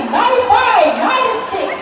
95, 96.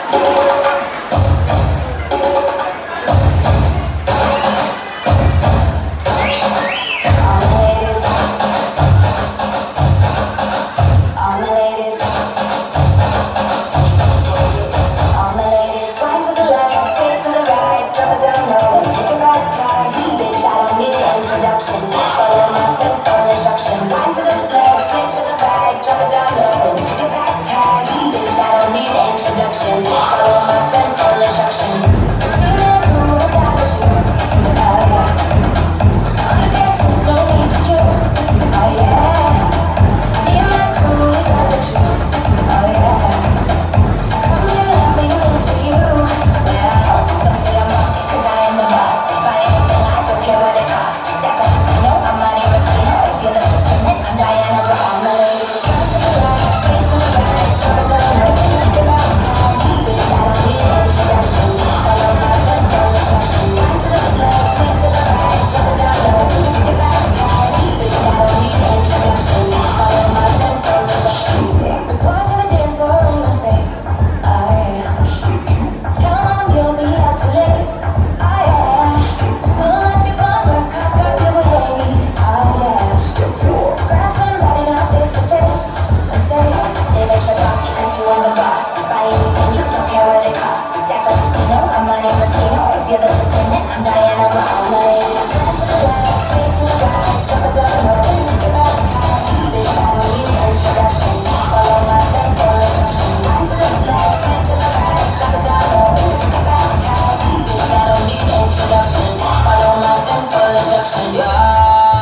Follow my simple instruction. Wind to the left, swing to the right, drop it down low and take it back high. Bitch, I don't need introduction. Follow my simple instruction. You see me cool without you. Oh yeah. On the gas, there's no need to queue. Oh yeah. Me and my crew, we got the juice. Oh yeah. So come here, let me into you. Now, some say I'm bossy 'cause I am the boss. Buy anything, I don't care what it costs. I'm Money Racino. If you're the supreme, I'm Diana Ross. All my ladies, come to the right, straight to the right, drop it down low, take it back high. Bitch, I don't need introduction. Follow my simple instruction. Wind to the left, swing to the right, drop it down low, take it back high. Bitch, I don't need introduction. Follow my simple instruction. Report to the dance floor when I say, oh yeah. Tell mom you'll be out too late. Oh yeah. Pull up your bumper, cock up your waist. Oh yeah. Grab somebody now face to face and say that you're bossy 'cause you are the boss. Buy anything, you don't care what it costs. Exactly, casino, I'm Money Racino. If you're the supreme, I'm Diana Ross. All my ladies, come to the left, straight to the right, drop it down low, take it back high. Bitch, I don't need introduction. Follow my simple instruction. Wind to the left, swing to the right, drop it down low, take it back high. Bitch, I don't need introduction. Follow my simple instruction. Yo,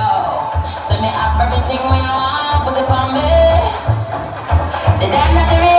send me up everything when you want, put it on me. Did that not the real?